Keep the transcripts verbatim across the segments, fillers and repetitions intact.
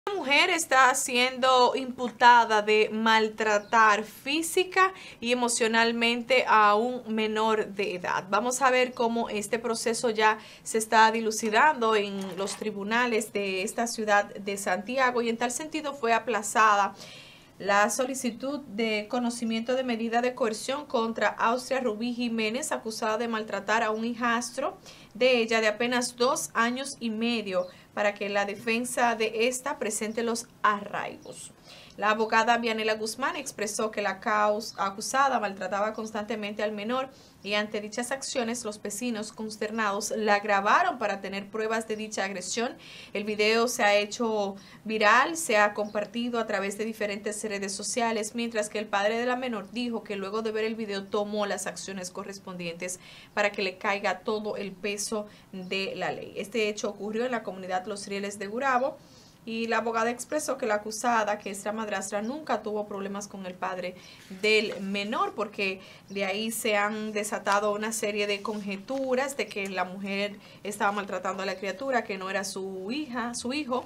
La mujer está siendo imputada de maltratar física y emocionalmente a un menor de edad. Vamos a ver cómo este proceso ya se está dilucidando en los tribunales de esta ciudad de Santiago, y en tal sentido fue aplazada la solicitud de conocimiento de medida de coerción contra Austria Rubí Jiménez, acusada de maltratar a un hijastro de ella de apenas dos años y medio, para que la defensa de esta presente los arraigos. La abogada Vianela Guzmán expresó que la causa acusada maltrataba constantemente al menor, y ante dichas acciones los vecinos consternados la grabaron para tener pruebas de dicha agresión. El video se ha hecho viral, se ha compartido a través de diferentes redes sociales, mientras que el padre de la menor dijo que luego de ver el video tomó las acciones correspondientes para que le caiga todo el peso de la ley. Este hecho ocurrió en la comunidad Los Rieles de Gurabo, y la abogada expresó que la acusada, que es la madrastra, nunca tuvo problemas con el padre del menor, porque de ahí se han desatado una serie de conjeturas de que la mujer estaba maltratando a la criatura, que no era su hija, su hijo,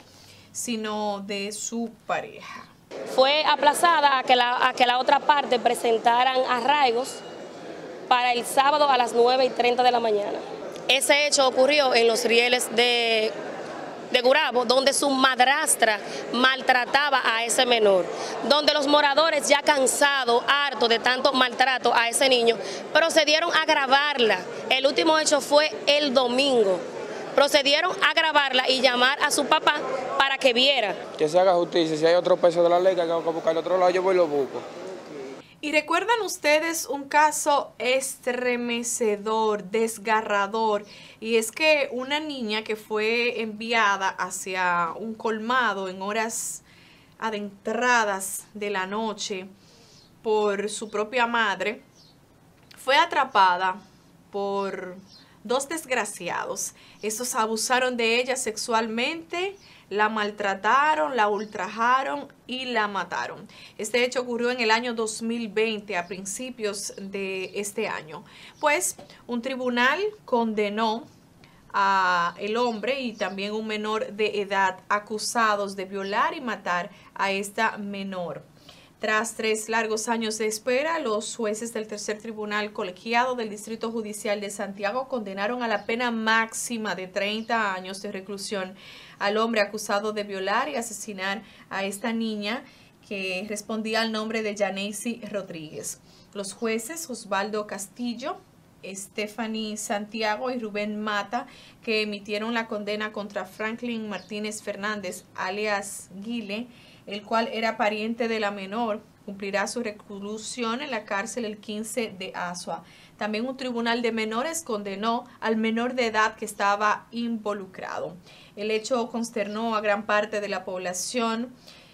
sino de su pareja. Fue aplazada a que la, a que la otra parte presentaran arraigos para el sábado a las nueve y treinta de la mañana. Ese hecho ocurrió en Los Rieles de de Gurabo, donde su madrastra maltrataba a ese menor, donde los moradores, ya cansados, hartos de tanto maltrato a ese niño, procedieron a grabarla. El último hecho fue el domingo. Procedieron a grabarla y llamar a su papá para que viera. Que se haga justicia. Si hay otro peso de la ley que hay que buscar el otro lado, yo voy y lo busco. ¿Y recuerdan ustedes un caso estremecedor, desgarrador? Y es que una niña que fue enviada hacia un colmado en horas adentradas de la noche por su propia madre, fue atrapada por dos desgraciados. Estos abusaron de ella sexualmente, la maltrataron, la ultrajaron y la mataron. Este hecho ocurrió en el año dos mil veinte, a principios de este año. Pues un tribunal condenó a el hombre y también un menor de edad acusados de violar y matar a esta menor. Tras tres largos años de espera, los jueces del tercer tribunal colegiado del Distrito Judicial de Santiago condenaron a la pena máxima de treinta años de reclusión al hombre acusado de violar y asesinar a esta niña, que respondía al nombre de Yaneisy Rodríguez. Los jueces Osvaldo Castillo, Stephanie Santiago y Rubén Mata, que emitieron la condena contra Franklin Martínez Fernández, alias Guile, el cual era pariente de la menor, cumplirá su reclusión en la cárcel el quince de Asua. También un tribunal de menores condenó al menor de edad que estaba involucrado. El hecho consternó a gran parte de la población,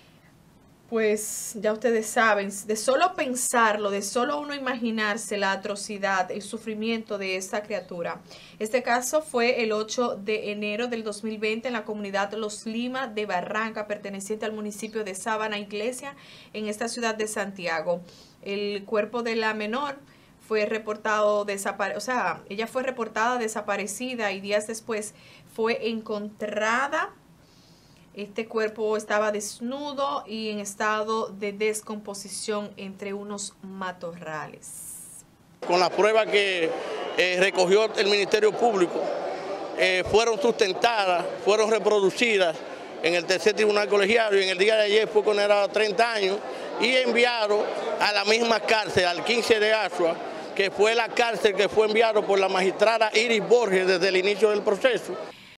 pues ya ustedes saben, de solo pensarlo, de solo uno imaginarse la atrocidad, el sufrimiento de esta criatura. Este caso fue el ocho de enero del dos mil veinte en la comunidad Los Lima de Barranca, perteneciente al municipio de Sabana Iglesia, en esta ciudad de Santiago. El cuerpo de la menor fue reportado desaparecido, o sea, ella fue reportada desaparecida y días después fue encontrada. Este cuerpo estaba desnudo y en estado de descomposición entre unos matorrales. Con las pruebas que eh, recogió el Ministerio Público, eh, fueron sustentadas, fueron reproducidas en el tercer tribunal colegiado, y en el día de ayer fue condenado a treinta años y enviado a la misma cárcel, al quince de Asua, que fue la cárcel que fue enviado por la magistrada Iris Borges desde el inicio del proceso.